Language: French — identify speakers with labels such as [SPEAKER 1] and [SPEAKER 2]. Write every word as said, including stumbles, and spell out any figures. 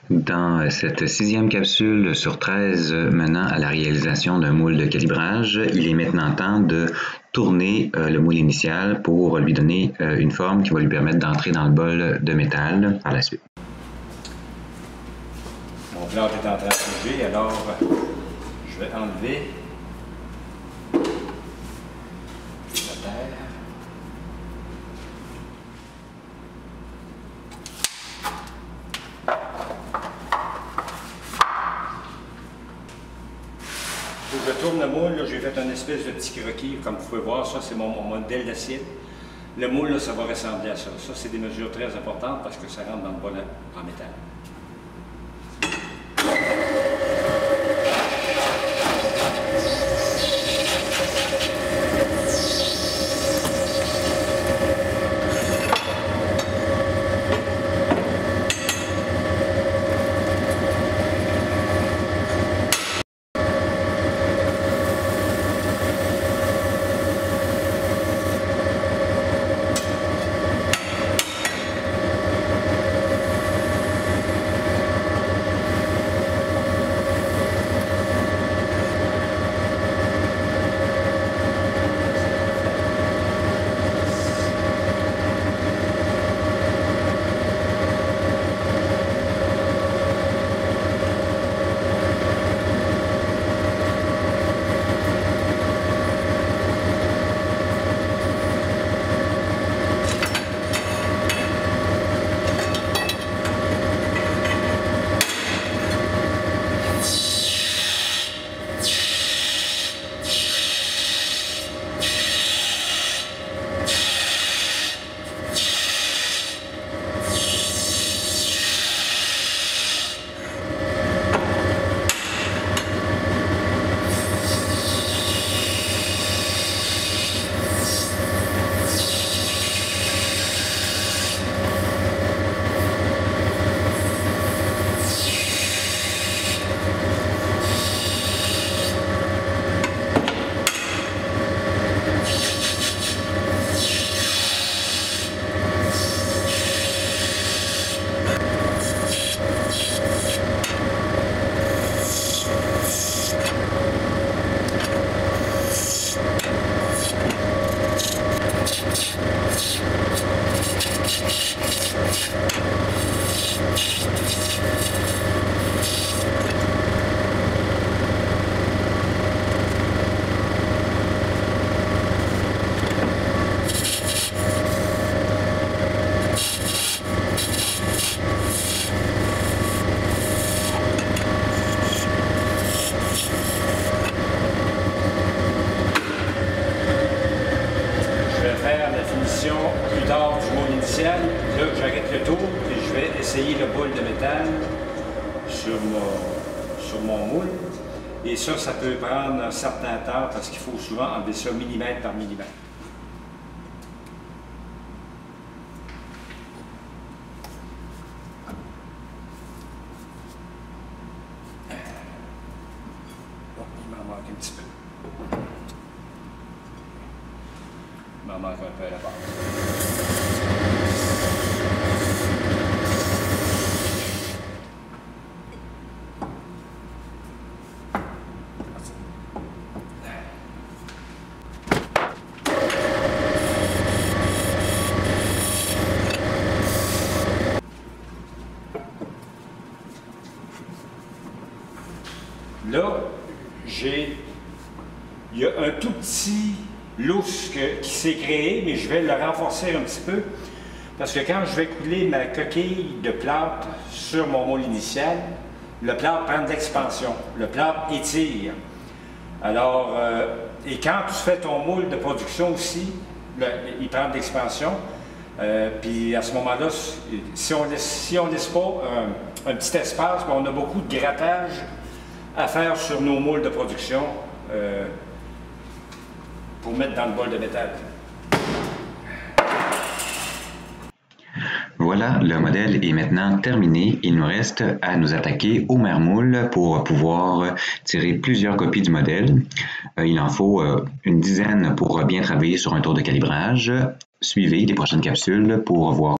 [SPEAKER 1] Dans cette sixième capsule sur treize menant à la réalisation d'un moule de calibrage, il est maintenant temps de tourner euh, le moule initial pour lui donner euh, une forme qui va lui permettre d'entrer dans le bol de métal par la suite.
[SPEAKER 2] Mon plâtre est en train de bouger, alors je vais enlever la terre. Je tourne le moule, j'ai fait un espèce de petit croquis, comme vous pouvez voir, ça c'est mon, mon modèle d'acier. Le moule, là, ça va ressembler à ça. Ça, c'est des mesures très importantes parce que ça rentre dans le bol en métal. Plus tard du moule initial, là j'arrête le tour et je vais essayer le bol de métal sur mon, sur mon moule. Et ça, ça peut prendre un certain temps parce qu'il faut souvent enlever ça millimètre par millimètre. Bon, il m'en manque un petit peu. Il m'en manque un peu à la base. Là, j'ai, il y a un tout petit lousse que, qui s'est créé, mais je vais le renforcer un petit peu parce que quand je vais couler ma coquille de plâtre sur mon moule initial, le plâtre prend de l'expansion, le plâtre étire. Alors, euh, et quand tu fais ton moule de production aussi, le, il prend de l'expansion. Euh, puis à ce moment-là, si on laisse, si on laisse pas un, un petit espace, on a beaucoup de grattage à faire sur nos moules de production euh, pour mettre dans le bol de métal.
[SPEAKER 1] Voilà, le modèle est maintenant terminé. Il nous reste à nous attaquer au mère-moule pour pouvoir tirer plusieurs copies du modèle. Euh, il en faut euh, une dizaine pour bien travailler sur un tour de calibrage. Suivez les prochaines capsules pour voir